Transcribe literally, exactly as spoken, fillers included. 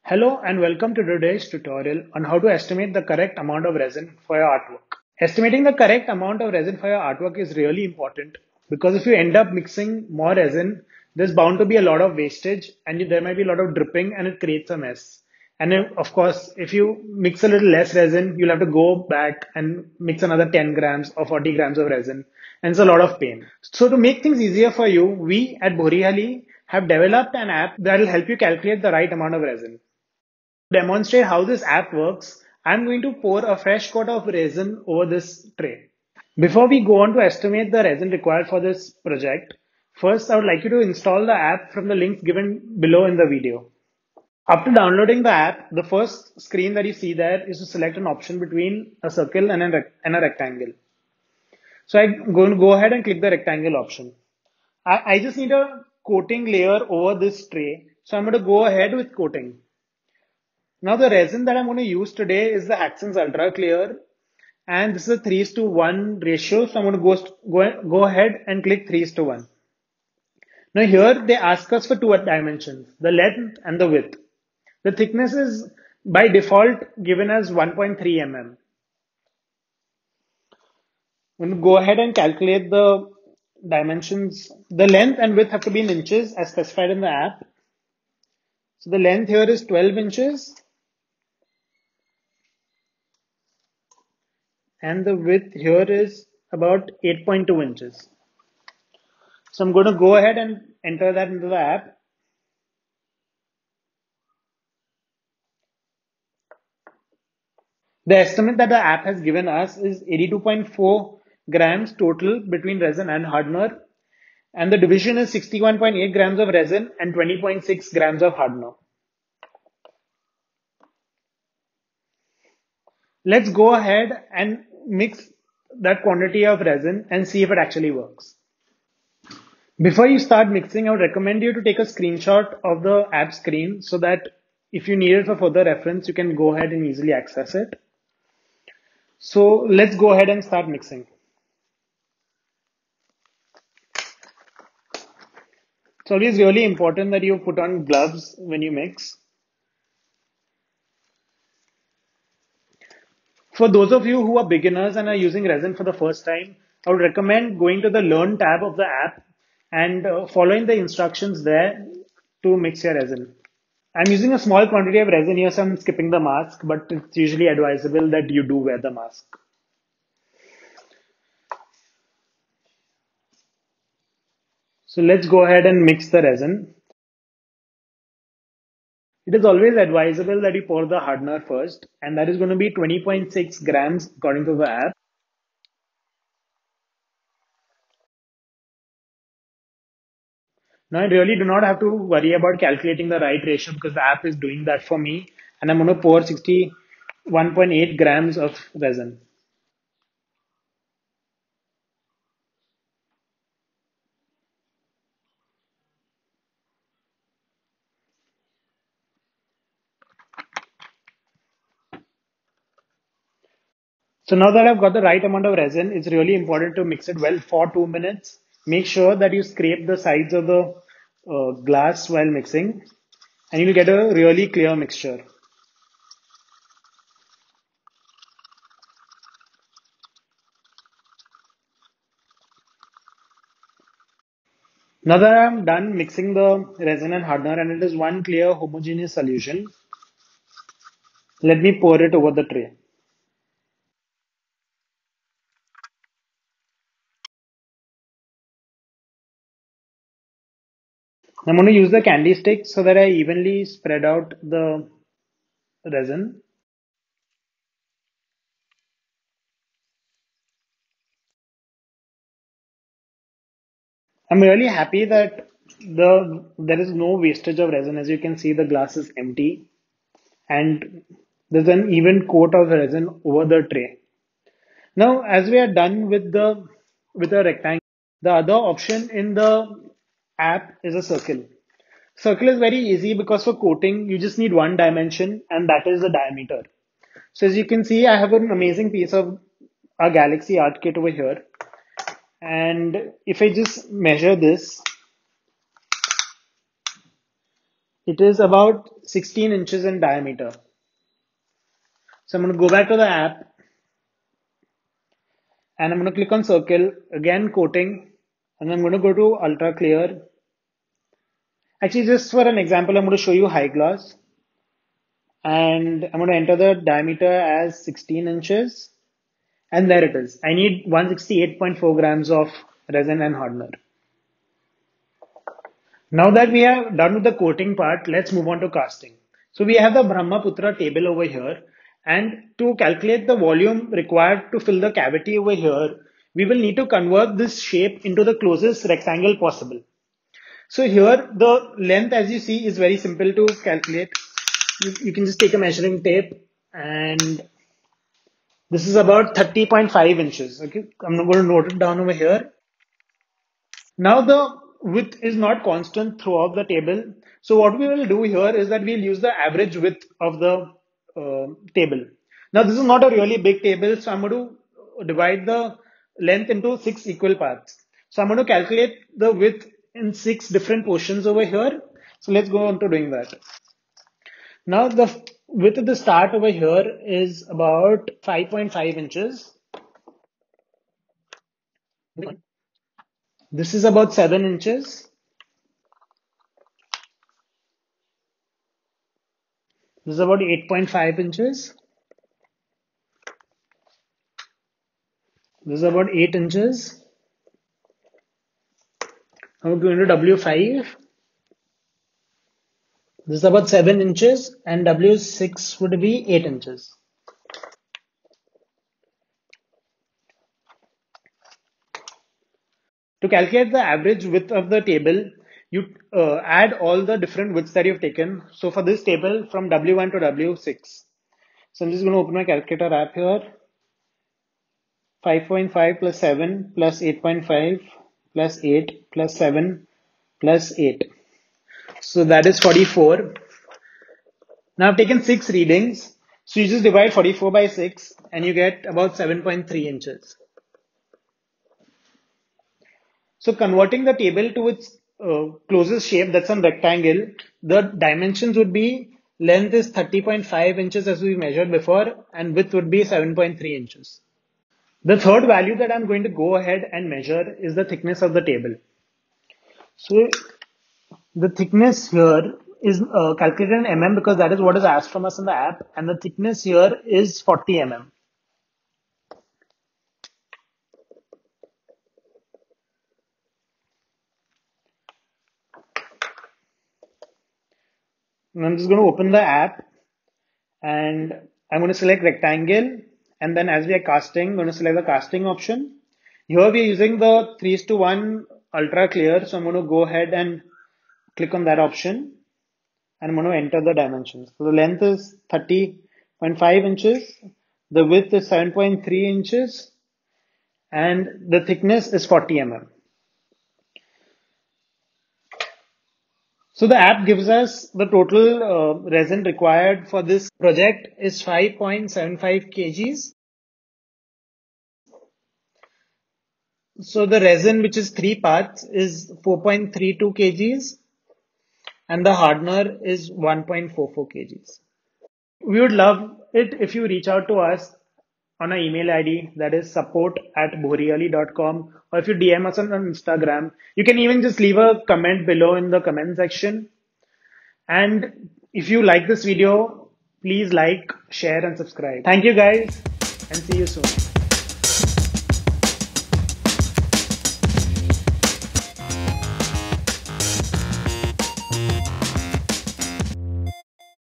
Hello and welcome to today's tutorial on how to estimate the correct amount of resin for your artwork. Estimating the correct amount of resin for your artwork is really important because if you end up mixing more resin, there's bound to be a lot of wastage and there might be a lot of dripping and it creates a mess. And if, of course, if you mix a little less resin, you'll have to go back and mix another ten grams or forty grams of resin. And it's a lot of pain. So to make things easier for you, we at Borihali have developed an app that will help you calculate the right amount of resin. Demonstrate how this app works, I'm going to pour a fresh coat of resin over this tray. Before we go on to estimate the resin required for this project, first I would like you to install the app from the links given below in the video. After downloading the app, the first screen that you see there is to select an option between a circle and a, and a rectangle. So I'm going to go ahead and click the rectangle option. I, I just need a coating layer over this tray. So I'm going to go ahead with coating. Now the resin that I'm going to use today is the Axens Ultra Clear, and this is a three is to one ratio. So I'm going to go, go, go ahead and click three is to one. Now here they ask us for two dimensions, the length and the width. The thickness is by default given as one point three millimeters. I'm going to go ahead and calculate the dimensions. The length and width have to be in inches as specified in the app. So the length here is twelve inches. And the width here is about eight point two inches. So I'm going to go ahead and enter that into the app. The estimate that the app has given us is eighty-two point four grams total between resin and hardener. And the division is sixty-one point eight grams of resin and twenty point six grams of hardener. Let's go ahead and mix that quantity of resin and see if it actually works. Before you start mixing, I would recommend you to take a screenshot of the app screen so that if you need it for further reference, you can go ahead and easily access it. So let's go ahead and start mixing. It's always really important that you put on gloves when you mix. For those of you who are beginners and are using resin for the first time, I would recommend going to the Learn tab of the app and uh, following the instructions there to mix your resin. I'm using a small quantity of resin here, so I'm skipping the mask, but it's usually advisable that you do wear the mask. So let's go ahead and mix the resin. It is always advisable that you pour the hardener first, and that is going to be twenty point six grams according to the app. Now I really do not have to worry about calculating the right ratio because the app is doing that for me, and I'm going to pour sixty-one point eight grams of resin. So now that I've got the right amount of resin, it's really important to mix it well for two minutes. Make sure that you scrape the sides of the uh, glass while mixing, and you'll get a really clear mixture. Now that I'm done mixing the resin and hardener and it is one clear homogeneous solution, let me pour it over the tray. I'm going to use the candy stick so that I evenly spread out the resin. I'm really happy that the there is no wastage of resin. As you can see, the glass is empty and there's an even coat of resin over the tray. Now, as we are done with the with a rectangle, the other option in the app is a circle. Circle is very easy because for coating, you just need one dimension and that is the diameter. So as you can see, I have an amazing piece of a Galaxy Art Kit over here. And if I just measure this, It is about sixteen inches in diameter. So I'm going to go back to the app and I'm going to click on circle, again coating, and I'm going to go to ultra clear. Actually, just for an example, I'm going to show you high gloss, and I'm going to enter the diameter as sixteen inches, and there it is. I need one hundred sixty-eight point four grams of resin and hardener. Now that we have done with the coating part, let's move on to casting. So we have the Brahmaputra table over here, and to calculate the volume required to fill the cavity over here, we will need to convert this shape into the closest rectangle possible. So here the length, as you see, is very simple to calculate. You, you can just take a measuring tape, and this is about thirty point five inches. Okay, I'm going to note it down over here. Now the width is not constant throughout the table. So what we will do here is that we'll use the average width of the uh, table. Now this is not a really big table, so I'm going to divide the length into six equal parts. So I'm going to calculate the width in six different portions over here. So let's go on to doing that. Now the width of the start over here is about five point five inches. This is about seven inches. This is about eight point five inches. This is about eight inches. Now we're going to W five. This is about seven inches, and W six would be eight inches. To calculate the average width of the table, you uh, add all the different widths that you've taken. So for this table, from W one to W six. So I'm just going to open my calculator app here. five point five plus seven plus eight point five plus eight plus seven plus eight. So that is forty-four. Now I've taken six readings. So you just divide forty-four by six and you get about seven point three inches. So converting the table to its uh, closest shape, that's a rectangle, the dimensions would be length is thirty point five inches as we measured before, and width would be seven point three inches. The third value that I'm going to go ahead and measure is the thickness of the table. So the thickness here is uh, calculated in mm because that is what is asked from us in the app, and the thickness here is forty millimeters. I'm just going to open the app and I'm going to select rectangle, and then as we are casting, I'm going to select the casting option. Here we are using the three is to one ultra clear, so I'm going to go ahead and click on that option and I'm going to enter the dimensions. So the length is thirty point five inches, the width is seven point three inches, and the thickness is forty millimeters. So the app gives us the total uh, resin required for this project is five point seven five kilograms. So the resin, which is three parts, is four point three two kilograms and the hardener is one point four four kilograms. We would love it if you reach out to us on our email I D, that is support at bhoriali dot com, or if you D M us on Instagram. You can even just leave a comment below in the comment section. And if you like this video, please like, share and subscribe. Thank you guys, and see you soon.